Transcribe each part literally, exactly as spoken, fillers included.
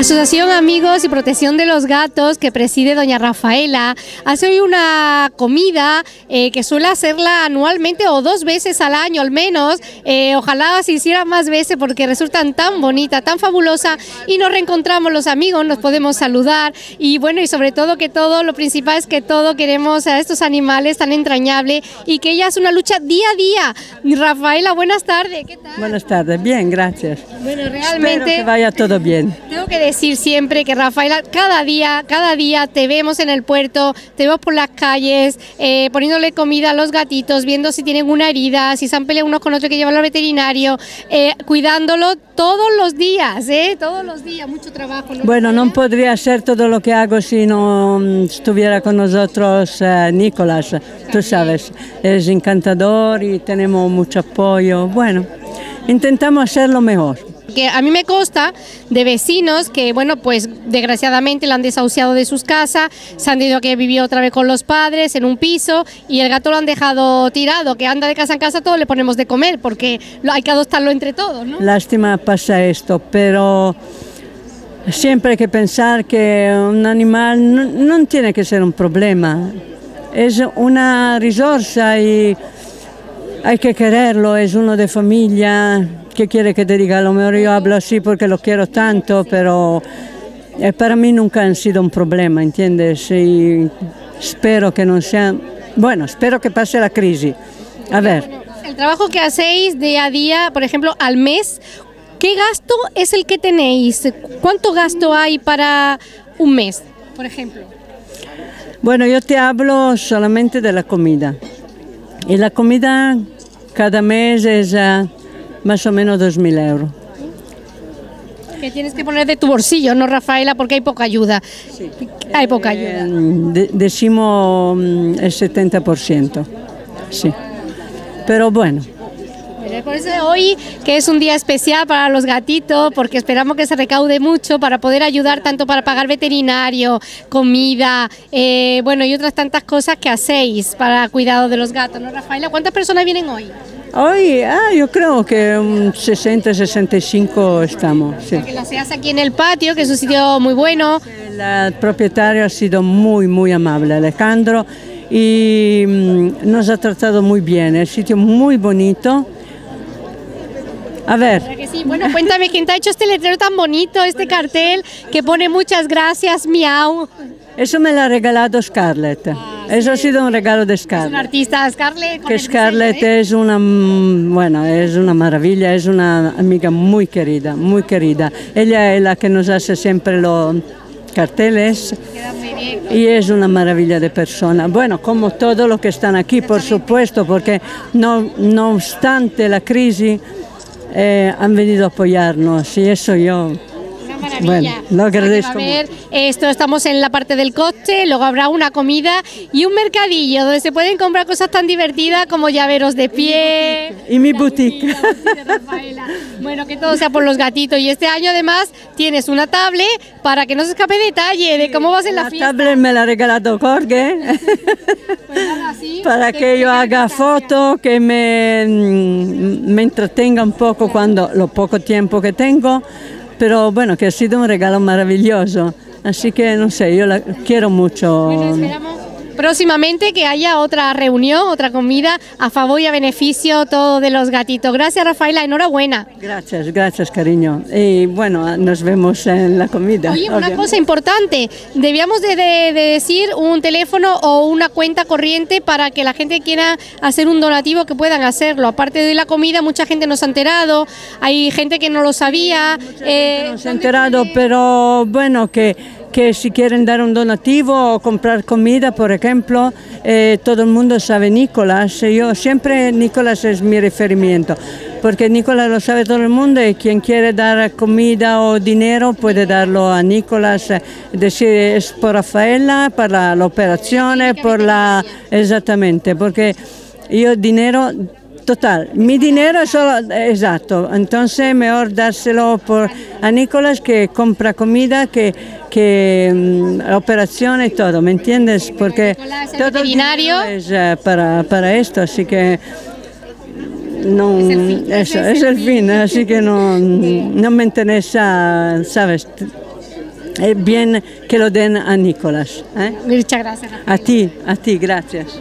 Asociación Amigos y Protección de los Gatos, que preside doña Rafaela, hace hoy una comida eh, que suele hacerla anualmente o dos veces al año al menos. Eh, ojalá se hiciera más veces porque resultan tan bonita, tan fabulosa, y nos reencontramos los amigos, nos podemos saludar y bueno, y sobre todo que todo, lo principal es que todo queremos a estos animales tan entrañables y que ella es una lucha día a día. Rafaela, buenas tardes, ¿qué tal? Buenas tardes, bien, gracias. Bueno, realmente espero que vaya todo bien. Tengo que decir siempre que Rafaela, cada día, cada día te vemos en el puerto, te vemos por las calles, eh, poniéndole comida a los gatitos, viendo si tienen una herida, si se han peleado unos con otros, que llevarlo al veterinario, eh, cuidándolo todos los días, ¿eh? Todos los días, mucho trabajo. ¿No? Bueno, no podría hacer todo lo que hago si no estuviera con nosotros uh, Nicolás, tú sabes, es encantador y tenemos mucho apoyo. Bueno, intentamos hacerlo mejor. Que a mí me consta de vecinos que, bueno, pues desgraciadamente la han desahuciado de sus casas, se han tenido que vivir otra vez con los padres en un piso y el gato lo han dejado tirado, que anda de casa en casa, todo le ponemos de comer porque hay que adoptarlo entre todos, ¿no? Lástima pasa esto, pero siempre hay que pensar que un animal no, no tiene que ser un problema, es una risorsa y hay que quererlo, es uno de familia. ¿Qué quiere que te diga? A lo mejor yo hablo así porque lo quiero tanto, pero eh, para mí nunca han sido un problema, ¿entiendes? Y espero que no sea... Bueno, espero que pase la crisis. A ver. El trabajo que hacéis día a día, por ejemplo, al mes, ¿qué gasto es el que tenéis? ¿Cuánto gasto hay para un mes, por ejemplo? Bueno, yo te hablo solamente de la comida. Y la comida cada mes es... Uh, más o menos dos mil euros. Que tienes que poner de tu bolsillo, ¿no, Rafaela? Porque hay poca ayuda. Sí. Hay poca ayuda. De, decimos el setenta por ciento. Sí. Pero bueno. Por eso hoy, que es un día especial para los gatitos, porque esperamos que se recaude mucho para poder ayudar tanto para pagar veterinario, comida, eh, bueno, y otras tantas cosas que hacéis para cuidado de los gatos, ¿no, Rafaela? ¿Cuántas personas vienen hoy? Hoy, ah, yo creo que un sesenta, sesenta y cinco estamos. Sí. Que lo se hace aquí en el patio, que es un sitio muy bueno. El propietario ha sido muy, muy amable, Alejandro, y mm, nos ha tratado muy bien. El sitio muy bonito. A ver. Que sí. Bueno, cuéntame, ¿quién te ha hecho este letrero tan bonito, este cartel que pone muchas gracias, miau? Eso me lo ha regalado Scarlett. Ah, Eso sí. Ha sido un regalo de Scarlett. Es una artista, Scarlett. Con que Scarlett diseño, ¿eh? es una, bueno, es una maravilla, es una amiga muy querida, muy querida. Ella es la que nos hace siempre los carteles. Queda muy bien. Y es una maravilla de persona. Bueno, como todos los que están aquí, por supuesto, porque no, no obstante la crisis, eh, han venido a apoyarnos y eso yo... Maravilla. Bueno, lo agradezco. A ver, esto estamos en la parte del coche, luego habrá una comida y un mercadillo donde se pueden comprar cosas tan divertidas como llaveros de pie. Y mi boutique. boutique. Rafaela. Bueno, que todo sea por los gatitos. Y este año además tienes una tablet para que no se escape detalle de cómo vas en la, la fiesta. La tablet me la ha regalado Jorge. Pues nada, sí, para que yo haga fotos, que me, me entretenga un poco cuando lo poco tiempo que tengo. Pero bueno, que ha sido un regalo maravilloso, así que no sé, yo la quiero mucho. Bueno, esperamos próximamente que haya otra reunión, otra comida a favor y a beneficio todo de los gatitos. Gracias, Rafaela, enhorabuena. Gracias, gracias, cariño. Y bueno, nos vemos en la comida. Oye, una obviamente. cosa importante, debíamos de, de, de decir un teléfono o una cuenta corriente para que la gente quiera hacer un donativo, que puedan hacerlo. Aparte de la comida, mucha gente nos ha enterado, hay gente que no lo sabía. Eh, nos ha enterado, pero bueno, que... que si quieren dar un donativo o comprar comida, por ejemplo, eh, todo el mundo sabe Nicolás. Yo siempre Nicolás es mi referimiento, porque Nicolás lo sabe todo el mundo y quien quiere dar comida o dinero puede darlo a Nicolás. Es decir, es por Rafaela, para la operación, por la... Exactamente, porque yo dinero... Total, mi dinero es solo, exacto, entonces mejor dárselo por, a Nicolás que compra comida, que, que um, operación y todo, ¿me entiendes? Porque todo el dinero es uh, para, para esto, así que no, es el fin, eso, es el fin, así que no, no me interesa, ¿sabes? es bien que lo den a Nicolás. ¿eh? Muchas gracias, Rafaela. A ti, a ti, gracias.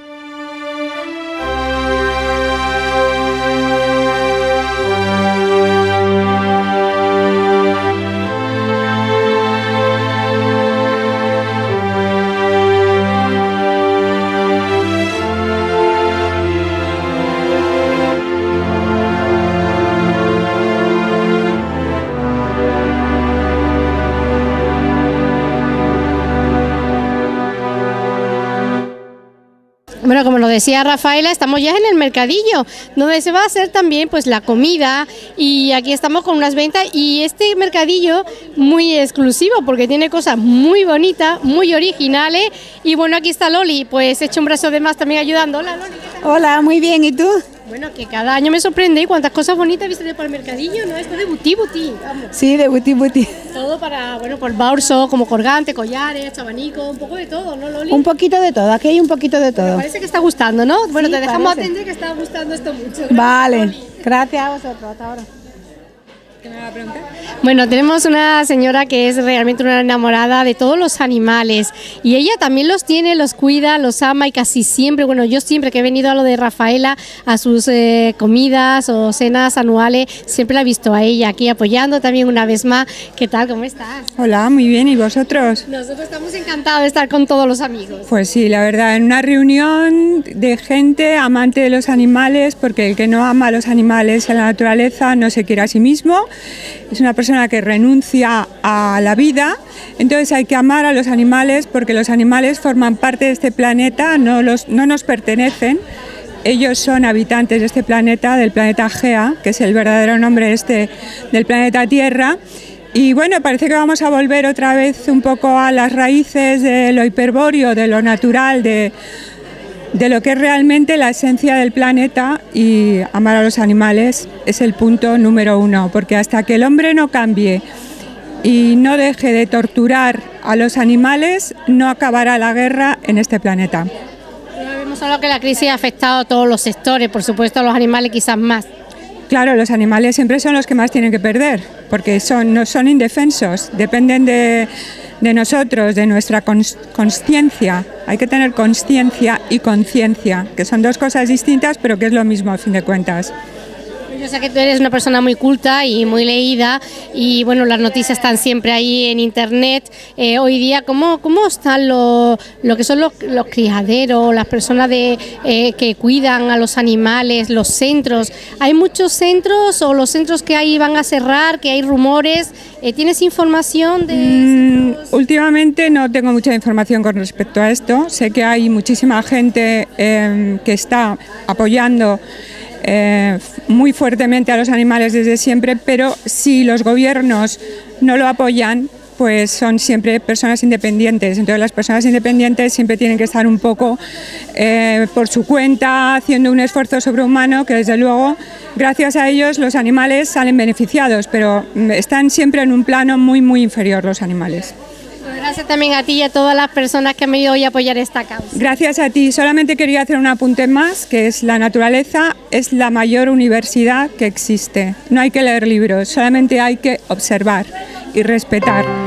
Bueno, como nos decía Rafaela, estamos ya en el mercadillo, donde se va a hacer también pues la comida, y aquí estamos con unas ventas, y este mercadillo muy exclusivo porque tiene cosas muy bonitas, muy originales, y bueno, aquí está Loli, pues he hecho un brazo de más también ayudando. Hola Loli, ¿qué tal? Hola, muy bien, ¿y tú? Bueno, que cada año me sorprende y cuántas cosas bonitas viste por el mercadillo, ¿no? Esto de buti buti, vamos. Sí, de buti buti. Todo para, bueno, por bolso, como colgante, collares, abanico, un poco de todo, ¿no, Loli? Un poquito de todo, aquí hay un poquito de todo. Me parece que está gustando, ¿no? Bueno, Sí, te dejamos parece. atender que está gustando esto mucho. Gracias, Vale, Loli. gracias a vosotros, hasta ahora. ¿Qué me va a preguntar? Bueno, tenemos una señora que es realmente una enamorada de todos los animales, y ella también los tiene, los cuida, los ama, y casi siempre, bueno, yo siempre que he venido a lo de Rafaela, a sus eh, comidas o cenas anuales, siempre la he visto a ella aquí apoyando también una vez más. ¿Qué tal? ¿Cómo estás? Hola, muy bien, ¿y vosotros? Nosotros estamos encantados de estar con todos los amigos. Pues sí, la verdad, en una reunión de gente amante de los animales, porque el que no ama a los animales y a la naturaleza no se quiere a sí mismo, es una persona que renuncia a la vida. Entonces hay que amar a los animales porque los animales forman parte de este planeta, no, los, no nos pertenecen. Ellos son habitantes de este planeta, del planeta Gea, que es el verdadero nombre este del planeta Tierra. Y bueno, parece que vamos a volver otra vez un poco a las raíces de lo hiperbóreo, de lo natural, de, de lo que es realmente la esencia del planeta, y amar a los animales es el punto número uno, porque hasta que el hombre no cambie y no deje de torturar a los animales, no acabará la guerra en este planeta. Vemos solo que la crisis ha afectado a todos los sectores, por supuesto a los animales quizás más. Claro, los animales siempre son los que más tienen que perder, porque son, no son indefensos, dependen de, de nosotros, de nuestra cons- consciencia. Hay que tener consciencia y conciencia, que son dos cosas distintas, pero que es lo mismo a fin de cuentas. Yo sé que tú eres una persona muy culta y muy leída, y bueno, las noticias están siempre ahí en internet. Eh, hoy día, ¿cómo, cómo están lo, lo que son los, los criaderos, las personas de, eh, que cuidan a los animales, los centros? ¿Hay muchos centros o los centros que hay van a cerrar, que hay rumores? Eh, ¿Tienes información de Mm, centros? últimamente no tengo mucha información con respecto a esto. Sé que hay muchísima gente eh, que está apoyando Eh, muy fuertemente a los animales desde siempre, pero si los gobiernos no lo apoyan, pues son siempre personas independientes. Entonces las personas independientes siempre tienen que estar un poco eh, por su cuenta, haciendo un esfuerzo sobrehumano, que desde luego gracias a ellos los animales salen beneficiados, pero están siempre en un plano muy muy inferior los animales. Gracias también a ti y a todas las personas que han venido hoy a apoyar esta causa. Gracias a ti. Solamente quería hacer un apunte más, que es la naturaleza es la mayor universidad que existe. No hay que leer libros, solamente hay que observar y respetar.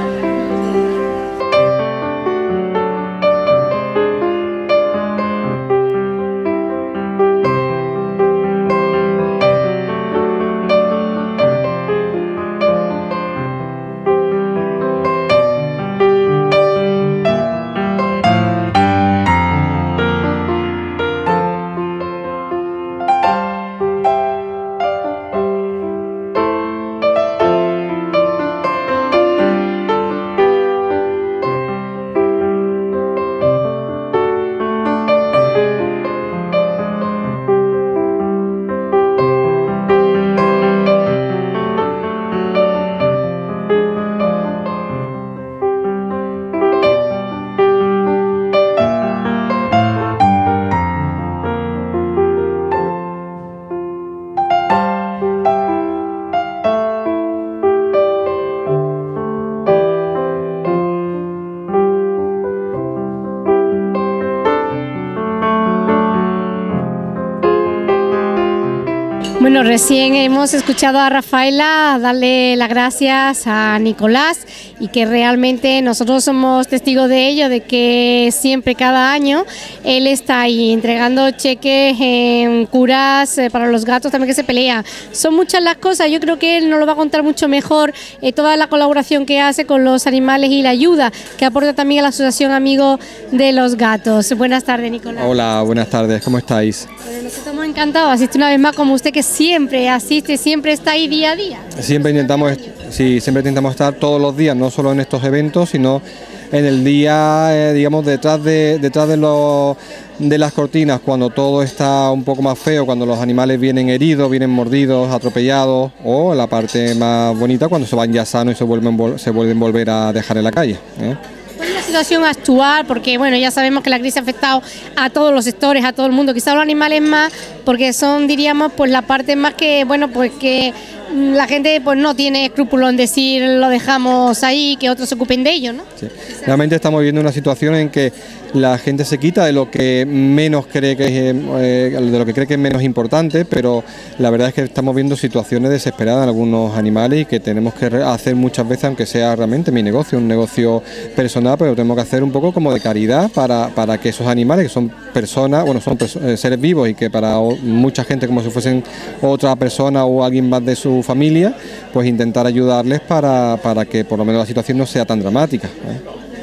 Bueno, recién hemos escuchado a Rafaela darle las gracias a Nicolás y que realmente nosotros somos testigos de ello, de que siempre, cada año, él está ahí entregando cheques en curas eh, para los gatos también que se pelean. Son muchas las cosas, yo creo que él nos lo va a contar mucho mejor, eh, toda la colaboración que hace con los animales y la ayuda que aporta también a la Asociación Amigos de los Gatos. Buenas tardes, Nicolás. Hola, buenas tardes, ¿cómo estáis? Bueno, nosotros estamos encantados, asiste una vez más como usted, que siempre asiste, siempre está ahí día a día. Siempre intentamos, sí, siempre intentamos estar todos los días, no solo en estos eventos, sino en el día, eh, digamos, detrás de detrás de, los, de las cortinas, cuando todo está un poco más feo, cuando los animales vienen heridos, vienen mordidos, atropellados, o la parte más bonita, cuando se van ya sanos y se vuelven, se vuelven volver a dejar en la calle, ¿eh? ¿Cuál es la situación actual? Porque bueno, ya sabemos que la crisis ha afectado a todos los sectores, a todo el mundo, quizás los animales más, porque son, diríamos, pues la parte más que, bueno, pues que la gente pues no tiene escrúpulos en decir lo dejamos ahí, que otros se ocupen de ello, ¿no? Sí. Realmente estamos viviendo una situación en que la gente se quita de lo que menos cree que es, eh, de lo que cree que es menos importante, pero la verdad es que estamos viendo situaciones desesperadas en algunos animales y que tenemos que hacer muchas veces, aunque sea realmente mi negocio, un negocio personal, pero tenemos que hacer un poco como de caridad para, para que esos animales, que son personas, bueno, son eh, seres vivos y que para mucha gente como si fuesen otra persona o alguien más de su familia, pues intentar ayudarles para, para que por lo menos la situación no sea tan dramática, ¿eh?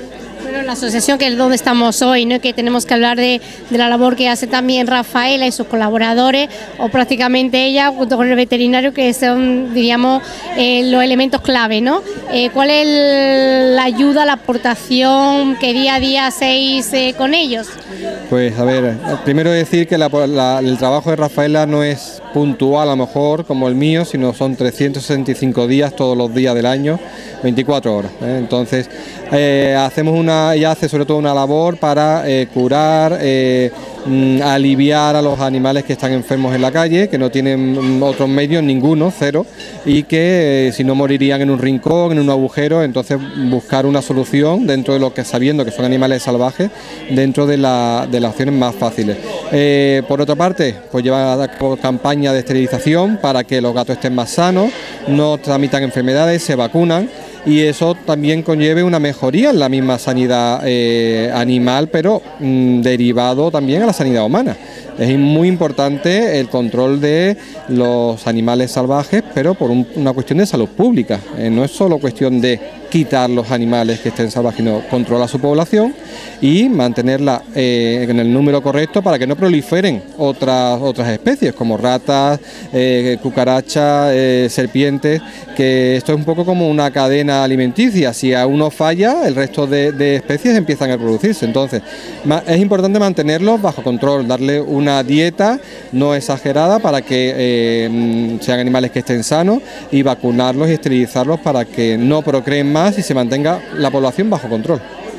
La asociación, que es donde estamos hoy, ¿no? Que tenemos que hablar de, de la labor que hace también Rafaela y sus colaboradores, o prácticamente ella, junto con el veterinario, que son, diríamos, eh, los elementos clave, ¿no? Eh, ¿Cuál es el, la ayuda, la aportación que día a día hacéis eh, con ellos? Pues a ver, primero decir que la, la, el trabajo de Rafaela no es puntual a lo mejor como el mío, sino son trescientos sesenta y cinco días todos los días del año, veinticuatro horas, ¿eh? Entonces eh, hacemos una, ella hace sobre todo una labor para eh, curar, eh, mm, aliviar a los animales que están enfermos en la calle, que no tienen otros medios, ninguno, cero, y que eh, si no morirían en un rincón, en un agujero, entonces buscar una solución dentro de lo que, sabiendo que son animales salvajes, dentro de, la, de las opciones más fáciles. Eh, por otra parte, pues lleva a cabo campaña de esterilización para que los gatos estén más sanos, no tramitan enfermedades, se vacunan, y eso también conlleve una mejoría en la misma sanidad eh, animal, pero mmm, derivado también a la sanidad humana. Es muy importante el control de los animales salvajes, pero por un, una cuestión de salud pública. Eh, no es solo cuestión de quitar los animales que estén salvajes, sino controlar su población y mantenerla eh, en el número correcto para que no proliferen otras, otras especies como ratas, eh, cucarachas, eh, serpientes, que esto es un poco como una cadena alimenticia. Si a uno falla, el resto de, de especies empiezan a reproducirse. Entonces, es importante mantenerlos bajo control, darle una dieta no exagerada para que eh, sean animales que estén sanos, y vacunarlos y esterilizarlos para que no procreen más y se mantenga la población bajo control.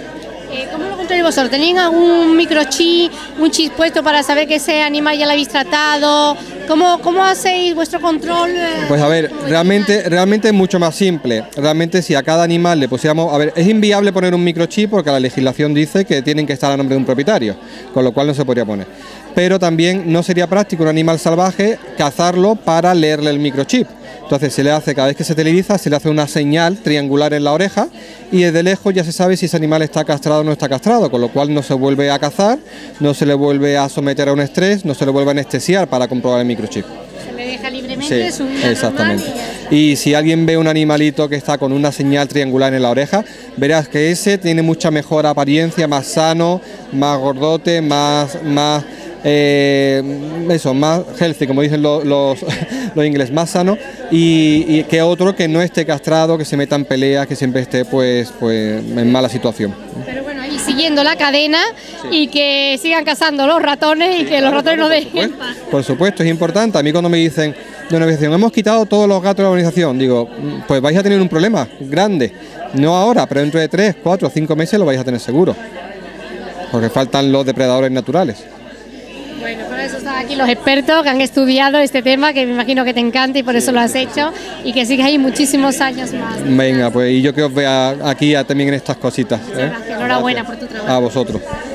Eh, ¿Cómo lo controláis vosotros? ¿Tenéis algún microchip, un chip puesto para saber que ese animal ya lo habéis tratado? ¿Cómo, cómo hacéis vuestro control? Eh, pues a ver, realmente, realmente es mucho más simple. Realmente si a cada animal le pusiéramos... A ver, es inviable poner un microchip porque la legislación dice que tienen que estar a nombre de un propietario, con lo cual no se podría poner. Pero también no sería práctico un animal salvaje cazarlo para leerle el microchip. Entonces se le hace, cada vez que se esteriliza, se le hace una señal triangular en la oreja y desde lejos ya se sabe si ese animal está castrado o no está castrado, con lo cual no se vuelve a cazar, no se le vuelve a someter a un estrés, no se le vuelve a anestesiar para comprobar el microchip. Se le deja libremente, sí, su vida exactamente. normal Y, y si alguien ve un animalito que está con una señal triangular en la oreja, verás que ese tiene mucha mejor apariencia, más sano, más gordote, más... más Eh, eso, más healthy, como dicen los, los, los ingleses, más sano, y, y que otro que no esté castrado, que se meta en peleas, que siempre esté pues, pues en mala situación. Pero bueno, ahí siguiendo la cadena, sí, y que sigan cazando los ratones, sí, y que los ratones no dejen. Por supuesto, es importante. A mí cuando me dicen de una organización, hemos quitado todos los gatos de la organización, digo, pues vais a tener un problema grande, no ahora, pero dentro de tres, cuatro, cinco meses lo vais a tener seguro, porque faltan los depredadores naturales. Bueno, por eso están aquí los expertos que han estudiado este tema, que me imagino que te encanta y por eso lo has hecho, y que sigues ahí muchísimos años más. Venga, pues y yo que os vea aquí también en estas cositas. Muchas gracias, enhorabuena por tu trabajo. A vosotros.